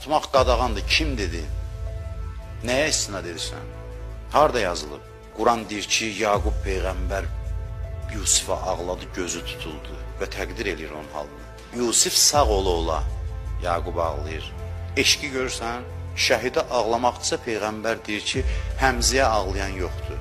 Atmaq qadağandır. Kim dedi? Nəyə istinad edirsən? Harada yazılıb? Quran deyir ki, Yaqub Peyğəmbər Yusifa ağladı, gözü tutuldu və təqdir edir onun halını. Yusif sağ ola Yaqub ağlayır. Eşqi görürsən, şəhidə ağlamaqdırsa Peyğəmbər deyir ki, Həmzəyə ağlayan yoxdur.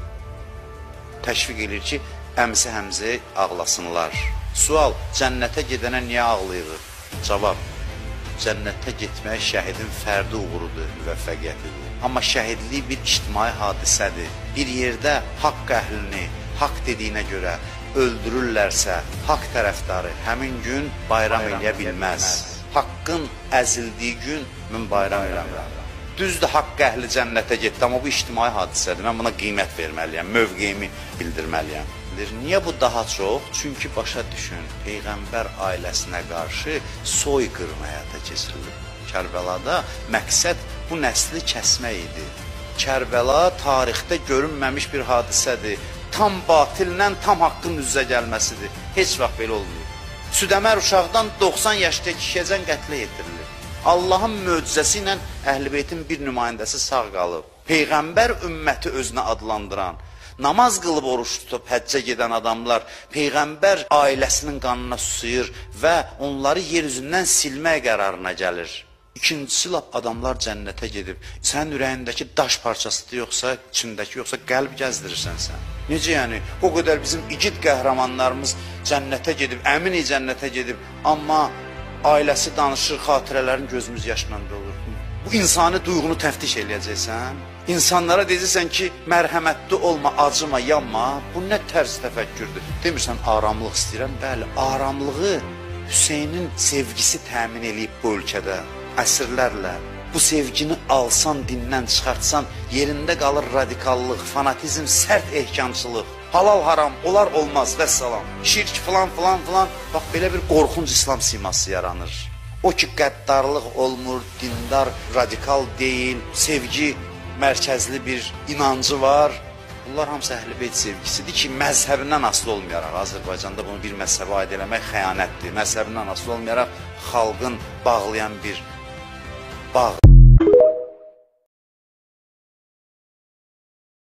Təşviq edir ki, əmsi Həmzəyə ağlasınlar. Sual, cənnətə gedənə niyə ağlayır? Cavab, cənnətə getmək şəhidin fərdi uğurudur, müvəffəqiyyətidir. Amma şəhidlik bir ictimai hadisədir. Bir yerdə haqq əhlini, haqq dediyinə görə öldürürlərsə, haqq tərəfdarı həmin gün bayram eləyə bilməz. Haqqın əzildiyi gün mən bayram eləmirəm. Düzdür, haqq əhli cənnətə getdi, amma bu ictimai hadisədir. Mən buna qiymət verməliyəm, mövqeyimi bildirməliyəm. Niyə bu daha çox? Çünki başa düşün, Peyğəmbər ailəsinə qarşı soyqırım həyata keçirilir. Kərbəlada məqsəd bu nəsli kəsmək idi. Kərbəla tarixdə görünməmiş bir hadisədir. Tam batillə tam haqqın üzə gəlməsidir. Heç vaxt belə olmuyor. Südəmər uşaqdan 90 yaşda kişiyəcən qətlə yetirilir. Allahın möcüzəsi ilə Əhl-i-Beytin bir nümayəndəsi sağ qalıb. Peyğəmbər ümməti özünə adlandıran, namaz qılıb oruç tutub həccə gedən adamlar Peyğəmbər ailəsinin qanına susuyur və onları yer üzündən silmək qərarına gəlir. İkincisi, adamlar cənnətə gedib, sənin ürəyindəki daş parçasıdır yoxsa, içindəki yoxsa qəlb gəzdirirsən sən. Necə yəni? O qədər bizim igid qəhrəmanlarımız cənnətə gedib, əminik cənnətə gedib, amma ailəsi danışır, xatirələrin gözümüz yaşla dolur. Bu insani duyğunu təftiş eləyəcəksən. İnsanlara deyəcəksən ki, mərhəmətli olma, acıma, yanma. Bu nə tərz təfəkkürdür? Demirsən, aramlıq istəyirəm. Bəli, aramlığı Hüseynin sevgisi təmin eləyib bu ölkədə. Əsrlərlə bu sevgini alsan, dindən çıxartsan, yerində qalır radikallıq, fanatizm, sərt ehkamçılıq, halal haram, olar olmaz və salam, şirk filan. Bax, belə bir qorxunc İslam siması yaranır. O ki, qəddarlıq olmur, dindar, radikal deyil, sevgi mərkəzli bir inancı var. Bunlar hamısı Əhl-i-Beyt sevgisidir ki, məzhəbindən asılı olmayaraq, Azərbaycanda bunu bir məzhəbə aid eləmək xəyanətdir. Məzhəbindən asılı olmayaraq xalqın bağlayan bir bağ.